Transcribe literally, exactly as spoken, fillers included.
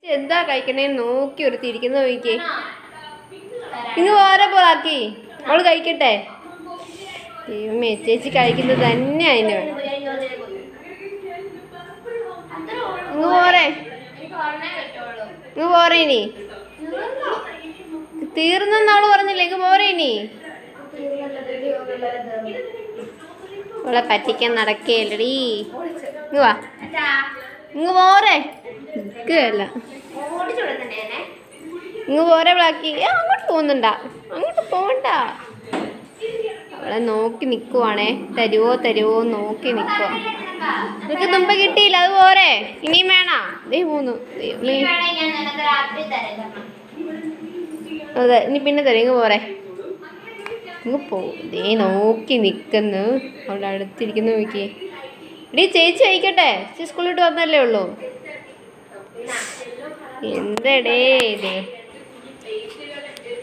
എന്താ കഴിക്കണേ നോക്കി ഒരുത്തിരിക്കുന്ന നോക്കിക്കേ. ഇങ്ങ് ഓരോ പോലാക്കി അവള് കഴിക്കട്ടെ. ദൈവമേ ചേച്ചി കഴിക്കുന്നത് തന്നെ അതിന് വേണം. ഇങ്ങ് പോരേ ഇങ്ങ് പോരേ ഇനി തീർന്നെന്ന് അവള് പറഞ്ഞില്ലേ. ഇങ്ങ് പോരേ ഇനി. അവളെ പറ്റിക്കാൻ നടക്കേലടി. ഇങ്ങ് വാ ഇങ്ങ് പോരേ നിൽക്കുകയല്ല. ഇങ്ങ് പോരെ ബ്ലാക്കി. അങ്ങോട്ട് പോകുന്നുണ്ടാ അങ്ങോട്ട് പോകണ്ട. അവളെ നോക്കി നിൽക്കുവാണേ. തരുവോ തരുവോ നോക്കി നിൽക്കുവാ. നിനക്ക് മുമ്പ് കിട്ടിയില്ല അത് പോരെ ഇനിയും വേണോ? ദേ മൂന്ന് അതെ ഇനി പിന്നെ തരാം. ഇങ്ങ് പോരെ ഇങ്ങ് പോ. ദേ നോക്കി നിൽക്കുന്നു. അവളുടെ അടുത്തിരിക്കുന്നു നോക്കി. എടീ ചേച്ചി കഴിക്കട്ടെ. ചേച്ചി സ്കൂളിൽ വിട്ട് വന്നല്ലേ ഉള്ളൂ. എന്തടേ ഇത്.